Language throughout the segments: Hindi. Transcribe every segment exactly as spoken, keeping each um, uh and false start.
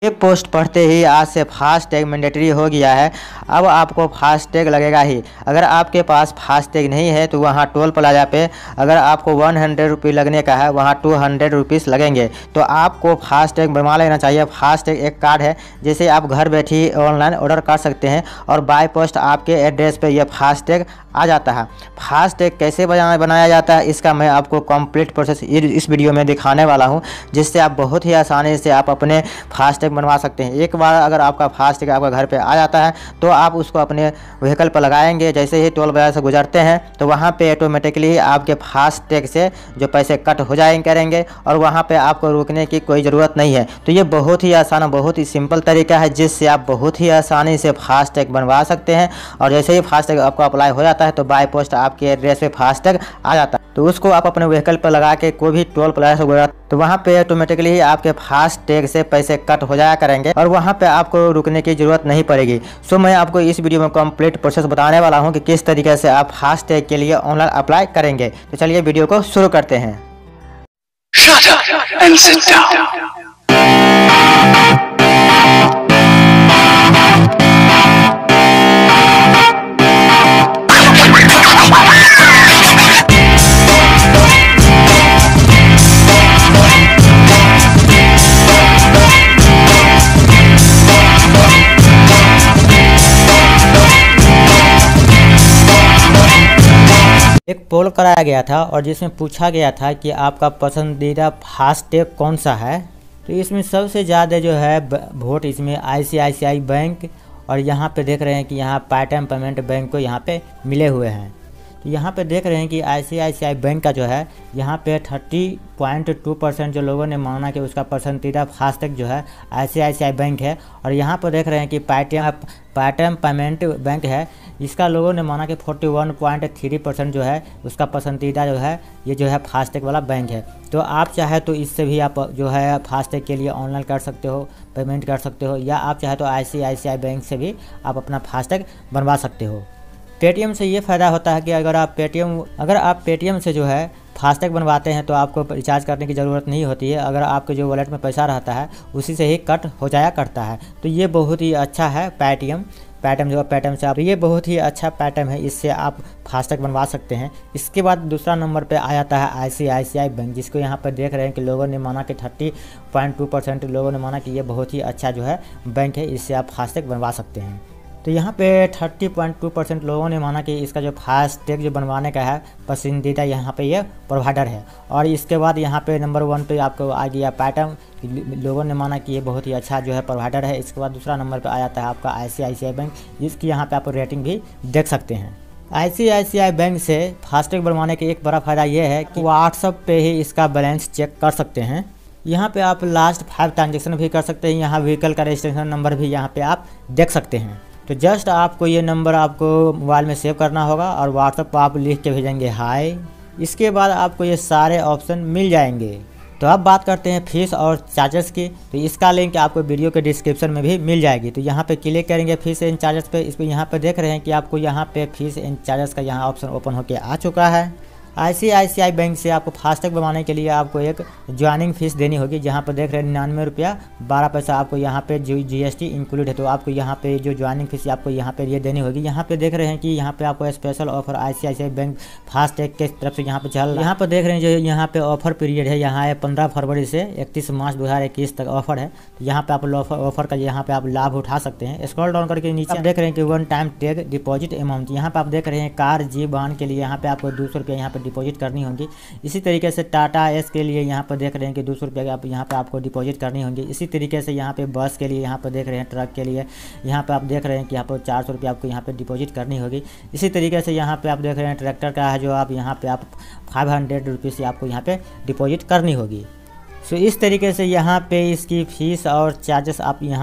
ये पोस्ट पढ़ते ही आज से फास्टैग मैंडेटरी हो गया है। अब आपको फास्टैग लगेगा ही। अगर आपके पास फास्टैग नहीं है तो वहाँ टोल प्लाजा पे अगर आपको वन हंड्रेड रुपये लगने का है वहाँ टू हंड्रेड रुपीज़ लगेंगे। तो आपको फास्टैग बनवा लेना चाहिए। फास्टैग एक कार्ड है जिसे आप घर बैठे ही ऑनलाइन ऑर्डर कर सकते हैं और बाय पोस्ट आपके एड्रेस पे यह फास्टैग आ जाता है। फास्टैग कैसे बनाया बनाया जाता है इसका मैं आपको कंप्लीट प्रोसेस इस वीडियो में दिखाने वाला हूं, जिससे आप बहुत ही आसानी से आप अपने फास्टैग बनवा सकते हैं। एक बार अगर आपका फास्टैग आपका घर पे आ जाता है तो आप उसको अपने व्हीकल पर लगाएंगे। जैसे ही टोल प्लाजा से गुजरते हैं तो वहाँ पे ऑटोमेटिकली आपके फास्टैग से जो पैसे कट हो जाएंगे करेंगे और वहाँ पे आपको रुकने की कोई ज़रूरत नहीं है। तो ये बहुत ही आसान बहुत ही सिंपल तरीका है जिससे आप बहुत ही आसानी से फास्टैग बनवा सकते हैं। और जैसे ही फास्टैग आपको अप्लाई हो जाता है तो बाय पोस्ट आपके एड्रेस पे फास्टैग आ जाता है। तो उसको आप अपने व्हीकल पर लगा के कोई भी टोल प्लाजा से गुजरा तो वहाँ पे ऑटोमेटिकली ही आपके फास्टैग से पैसे कट हो जाया करेंगे और वहाँ पे आपको रुकने की ज़रूरत नहीं पड़ेगी। सो मैं आपको इस वीडियो में कंप्लीट प्रोसेस बताने वाला हूँ कि किस तरीके से आप फास्टैग के लिए ऑनलाइन अप्लाई करेंगे। तो चलिए वीडियो को शुरू करते हैं। Shut up and sit down. एक पोल कराया गया था और जिसमें पूछा गया था कि आपका पसंदीदा फास्टैग कौन सा है। तो इसमें सबसे ज़्यादा जो है वोट इसमें आई C I C I bank और यहाँ पे देख रहे हैं कि यहाँ पेटीएम पेमेंट बैंक को यहाँ पे मिले हुए हैं। तो यहाँ पे देख रहे हैं कि आई C I C I bank का जो है यहाँ पे तीस पॉइंट दो परसेंट जो लोगों ने माना कि उसका पसंदीदा फास्टैग जो है आई C I C I bank है। और यहाँ पर देख रहे हैं कि पेटीएम पेटीएम पेमेंट बैंक है, इसका लोगों ने माना कि इकतालीस पॉइंट तीन परसेंट जो है उसका पसंदीदा जो है ये जो है फास्टैग वाला बैंक है। तो आप चाहे तो इससे भी आप जो है फास्टैग के लिए ऑनलाइन कर सकते हो, पेमेंट कर सकते हो, या आप चाहे तो आई C I C I bank से भी आप अपना फास्टैग बनवा सकते हो। पेटीएम से ये फ़ायदा होता है कि अगर आप पेटीएम अगर आप पेटीएम से जो है फास्टैग बनवाते हैं तो आपको रिचार्ज करने की ज़रूरत नहीं होती है। अगर आपके जो वॉलेट में पैसा रहता है उसी से ही कट हो जाया करता है। तो ये बहुत ही अच्छा है पेटीएम पेटीएम जो पेटीएम से आप ये बहुत ही अच्छा पेटीएम है, इससे आप फास्टैग बनवा सकते हैं। इसके बाद दूसरा नंबर पे आ जाता है आई C I C I bank, जिसको यहाँ पर देख रहे हैं कि लोगों ने माना कि तीस पॉइंट दो परसेंट लोगों ने माना कि ये बहुत ही अच्छा जो है बैंक है, इससे आप फास्टैग बनवा सकते हैं। तो यहाँ पे तीस पॉइंट दो परसेंट लोगों ने माना कि इसका जो फास्टैग जो बनवाने का है पसंदीदा यहाँ पे ये प्रोवाइडर है। और इसके बाद यहाँ पे नंबर वन पे आपको आ गया पेटीएम, लोगों ने माना कि ये बहुत ही अच्छा जो है प्रोवाइडर है। इसके बाद दूसरा नंबर पे आ जाता है आपका आई C I C I bank, जिसकी यहाँ पे आप रेटिंग भी देख सकते हैं। आई C I C I bank से फास्टैग बनवाने का एक बड़ा फ़ायदा ये है कि व्हाट्सएप पे ही इसका बैलेंस चेक कर सकते हैं। यहाँ पे आप लास्ट फाइव ट्रांजेक्शन भी कर सकते हैं। यहाँ व्हीकल का रजिस्ट्रेशन नंबर भी यहाँ पे आप देख सकते हैं। तो जस्ट आपको ये नंबर आपको मोबाइल में सेव करना होगा और व्हाट्सएप पर आप लिख के भेजेंगे हाय। इसके बाद आपको ये सारे ऑप्शन मिल जाएंगे। तो अब बात करते हैं फीस और चार्जेस की। तो इसका लिंक आपको वीडियो के डिस्क्रिप्शन में भी मिल जाएगी। तो यहाँ पे क्लिक करेंगे फीस एंड चार्जेस पे। इस पर यहाँ पे देख रहे हैं कि आपको यहाँ पे फीस एंड चार्जेस का यहाँ ऑप्शन ओपन होकर आ चुका है। आई C I C I bank से आपको फास्टैग बनवाने के लिए आपको एक ज्वाइनिंग फीस देनी होगी, जहाँ पर देख रहे हैं निन्यानवे रुपया बारह पैसा आपको यहाँ पे जो जी एस टी इंक्लूड है। तो आपको यहाँ पे जो ज्वाइनिंग फीस आपको यहाँ पे ये देनी होगी। यहाँ पे देख रहे हैं कि यहाँ पे आपको special offer I C I C I bank FASTag के तरफ से यहाँ पे चल रहा है। यहाँ पर देख रहे हैं जो यहाँ पे ऑफर पीरियड है, यहाँ है पंद्रह फरवरी से इकतीस मार्च दो हज़ार इक्कीस तक ऑफर है। तो यहाँ पे आप ऑफर का यहाँ पे आप लाभ उठा सकते हैं। स्क्रॉल डाउन करके नीचे देख रहे हैं कि one time tag deposit amount, यहाँ पे आप देख रहे हैं कार जी वाहन के लिए यहाँ पे आपको दो सौ रुपया यहाँ पे डिपॉजिट करनी होगी। इसी तरीके से टाटा एस के लिए यहाँ पर देख रहे हैं कि दो सौ रुपये आप यहाँ पे आपको डिपॉजिट करनी होंगी। इसी तरीके से यहाँ पे बस के लिए यहाँ पर देख रहे हैं, ट्रक के लिए यहाँ पे आप देख रहे हैं कि यहाँ पर चार सौ रुपये आपको यहाँ पे डिपॉजिट करनी होगी। इसी तरीके से यहाँ पे आप देख रहे हैं ट्रैक्टर का है जो आप यहाँ पे आप फाइव हंड्रेड रुपीज़ से आपको यहाँ पे डिपॉजिट करनी होगी। सो इस तरीके से यहाँ पे इसकी फ़ीस और चार्जेस आप यहाँ पे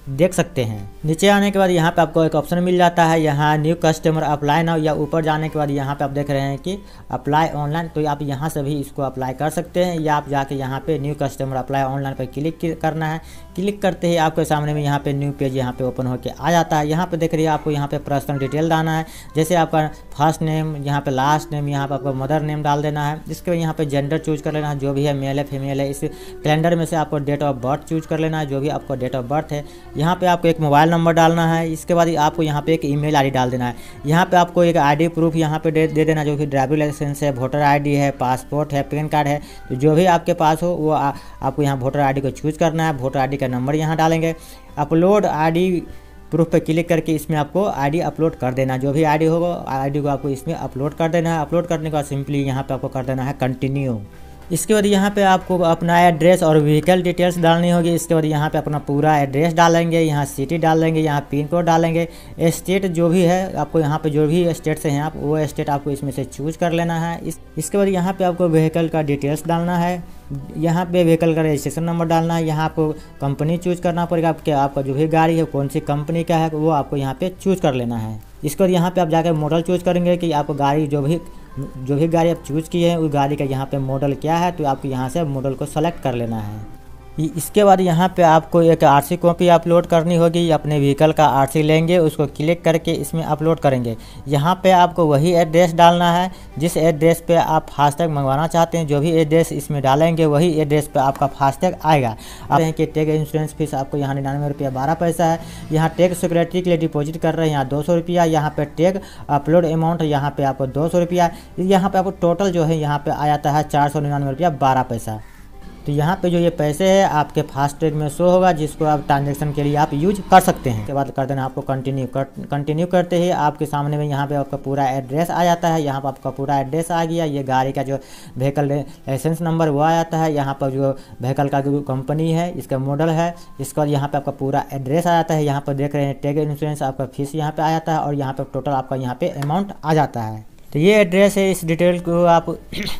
देख सकते हैं। नीचे आने के बाद यहाँ पे आपको एक ऑप्शन मिल जाता है, यहाँ न्यू कस्टमर अप्लाई नाउ, या ऊपर जाने के बाद यहाँ पे आप देख रहे हैं कि अप्लाई ऑनलाइन, तो आप यहाँ से भी इसको अप्लाई कर सकते हैं, या आप जाके यहाँ पे न्यू कस्टमर अप्लाई ऑनलाइन पर क्लिक करना है। क्लिक करते ही आपके सामने में यहाँ पे न्यू पेज यहाँ पे ओपन होकर आ जाता है। यहाँ पे देख रही है आपको यहाँ पे पर्सनल डिटेल डालना है, जैसे आपका फर्स्ट नेम, यहाँ पे लास्ट नेम, यहाँ पे आपको मदर नेम डाल देना है। इसके बाद यहाँ पे जेंडर चूज कर लेना है, जो भी है मेल है फीमेल है। इस कैलेंडर में से आपको डेट ऑफ बर्थ चूज कर लेना है, जो भी आपको डेट ऑफ बर्थ है। यहाँ पे आपको एक मोबाइल नंबर डालना है। इसके बाद आपको यहाँ पे एक ईमेल आईडी डाल देना है। यहाँ पे आपको एक आईडी प्रूफ यहाँ पे दे, दे देना, जो कि ड्राइविंग लाइसेंस है, वोटर आईडी है, पासपोर्ट है, पैन कार्ड है, तो जो भी आपके पास हो वो आ, आपको यहाँ वोटर आईडी को चूज करना है। वोटर आईडी का नंबर यहाँ डालेंगे। अपलोड आईडी प्रूफ पे क्लिक करके इसमें आपको आईडी अपलोड कर देना, जो भी आईडी होगा आईडी को आपको इसमें अपलोड कर देना है। अपलोड करने के बाद सिंपली यहाँ पे आपको कर देना है कंटिन्यू। इसके बाद यहाँ पे आपको अपना एड्रेस और व्हीकल डिटेल्स डालनी होगी। इसके बाद यहाँ पे अपना पूरा एड्रेस डालेंगे, यहाँ सिटी डालेंगे, यहाँ पिन कोड डालेंगे, स्टेट जो भी है आपको यहाँ पे जो भी स्टेट से हैं आप वो स्टेट आपको इसमें से चूज कर लेना है। इस इसके बाद यहाँ पे आपको व्हीकल का डिटेल्स डालना है। यहाँ पे व्हीकल का रजिस्ट्रेशन नंबर डालना है। यहाँ आपको कंपनी चूज करना पड़ेगा, आपके आपका जो भी गाड़ी है कौन सी कंपनी का है वो आपको यहाँ पे चूज कर लेना है। इसके बाद यहाँ पे आप जाकर मॉडल चूज करेंगे कि आपको गाड़ी जो भी जो भी गाड़ी आप चूज़ किए हैं उस गाड़ी का यहाँ पे मॉडल क्या है, तो आपको यहाँ से मॉडल को सेलेक्ट कर लेना है। इसके बाद यहाँ पे आपको एक आरसी कॉपी अपलोड करनी होगी। अपने व्हीकल का आरसी लेंगे, उसको क्लिक करके इसमें अपलोड करेंगे। यहाँ पे आपको वही एड्रेस डालना है जिस एड्रेस पे आप फास्टैग मंगवाना चाहते हैं। जो भी एड्रेस इसमें डालेंगे वही एड्रेस पे आपका फास्टैग आएगा। आप हैं कि टैग इंश्योरेंस फीस आपको यहाँ निन्यानवे रुपया बारह पैसा है। यहाँ टैग सिक्योरिटी के लिए डिपॉजिट कर रहे हैं यहाँ दो सौ रुपया। यहाँ पे टैग अपलोड अमाउंट यहाँ पे आपको दो सौ रुपया। यहाँ पे आपको टोटल जो है यहाँ पे आ जाता है चार सौ निन्यानवे रुपया बारह पैसा। तो यहाँ पे जो ये पैसे है आपके फास्टैग में शो होगा, जिसको आप ट्रांजेक्शन के लिए आप यूज कर सकते हैं। उसके बाद कर देना आपको कंटिन्यू कर कंटिन्यू करते ही आपके सामने में यहाँ पे आपका पूरा एड्रेस आ जाता है। यहाँ पर आपका पूरा एड्रेस आ गया। ये गाड़ी का जो व्हीकल लाइसेंस नंबर वो आ जाता है। यहाँ पर जो व्हीकल का जो कंपनी है इसका मॉडल है। इसके बाद यहाँ पर आपका पूरा एड्रेस आ जाता है। यहाँ पर देख रहे हैं टैग इंश्योरेंस आपका फीस यहाँ पर आ जाता है और यहाँ पर टोटल आपका यहाँ पर अमाउंट आ जाता है। तो ये एड्रेस है, इस डिटेल को आप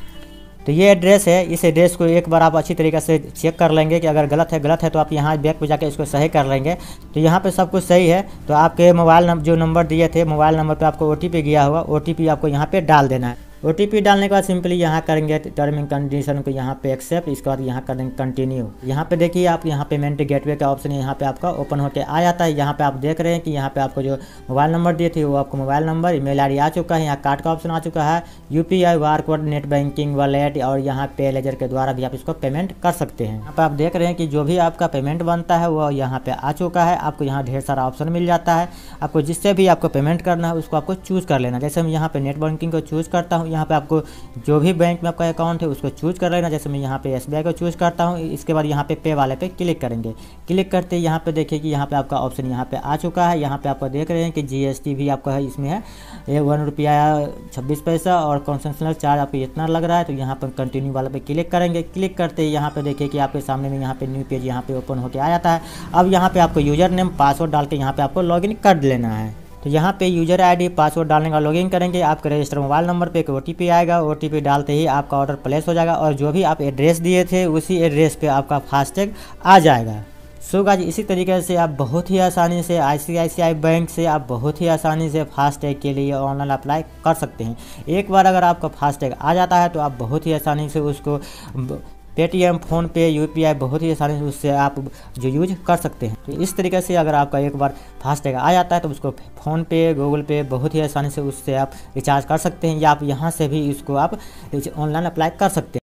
तो ये एड्रेस है। इस एड्रेस को एक बार आप अच्छी तरीके से चेक कर लेंगे कि अगर गलत है गलत है तो आप यहाँ बैक पे जाके इसको सही कर लेंगे। तो यहाँ पे सब कुछ सही है। तो आपके मोबाइल नंबर जो नंबर दिए थे मोबाइल नंबर पे आपको ओटीपी गया होगा, ओटीपी आपको यहाँ पे डाल देना है। ओटीपी डालने के बाद सिंपली यहाँ करेंगे टर्म एंड कंडीशन को यहाँ पे एक्सेप्ट। इसके बाद यहाँ करेंगे कंटिन्यू। यहाँ पे देखिए आप यहाँ पेमेंट गेटवे का ऑप्शन यहाँ पे आपका ओपन होकर आ जाता है। यहाँ पे आप देख रहे हैं कि यहाँ पे आपको जो मोबाइल नंबर दिए थे वो आपको मोबाइल नंबर, ईमेल आईडी आ चुका है। यहाँ कार्ड का ऑप्शन आ चुका है, UPI, bar code, net banking, wallet और यहाँ पे लेजर के द्वारा भी आप इसको पेमेंट कर सकते हैं। यहाँ पे आप देख रहे हैं कि जो भी आपका पेमेंट बनता है वो यहाँ पे आ चुका है। आपको यहाँ ढेर सारा ऑप्शन मिल जाता है। आपको जिससे भी आपको पेमेंट करना है उसको आपको चूज कर लेना। जैसे मैं यहाँ पे नेट बैंकिंग को चूज करता हूँ, यहाँ पे आपको जो भी बैंक में आपका अकाउंट है उसको चूज कर लेना। जैसे मैं यहाँ पे एसबीआई को चूज करता हूँ। इसके बाद यहाँ पे पे वाले पे क्लिक करेंगे। क्लिक करते ही यहाँ पे देखिए कि यहाँ पे आपका ऑप्शन यहाँ पे आ चुका है। यहाँ पे आपको देख रहे हैं कि जीएसटी भी आपका है, इसमें है ये वन रुपया छब्बीस पैसा और कंसेशनल चार्ज आपको इतना लग रहा है। तो यहाँ पर कंटिन्यू वाले पे क्लिक करेंगे। क्लिक करते ही यहाँ पे देखिए कि आपके सामने में यहाँ पे न्यू पेज यहाँ पे ओपन होकर आ जाता है। अब यहाँ पे आपको यूजर नेम पासवर्ड डाल के यहाँ पे आपको लॉगिन कर लेना है। तो यहाँ पे यूजर आईडी पासवर्ड डालने का लॉगिन करेंगे। आपके रजिस्टर मोबाइल नंबर पे एक ओटीपी आएगा। ओटीपी डालते ही आपका ऑर्डर प्लेस हो जाएगा और जो भी आप एड्रेस दिए थे उसी एड्रेस पे आपका फास्टैग आ जाएगा। सो गाइस इसी तरीके से आप बहुत ही आसानी से आईसीआईसीआई बैंक से आप बहुत ही आसानी से फास्टैग के लिए ऑनलाइन अप्लाई कर सकते हैं। एक बार अगर आपका फास्टैग आ जाता है तो आप बहुत ही आसानी से उसको पेटीएम, फ़ोन पे, यूपीआई बहुत ही आसानी से उससे आप जो यूज कर सकते हैं। तो इस तरीके से अगर आपका एक बार फास्टैग आ जाता है तो उसको फ़ोन पे, गूगल पे बहुत ही आसानी से उससे आप रिचार्ज कर सकते हैं, या आप यहाँ से भी इसको आप ऑनलाइन अप्लाई कर सकते हैं।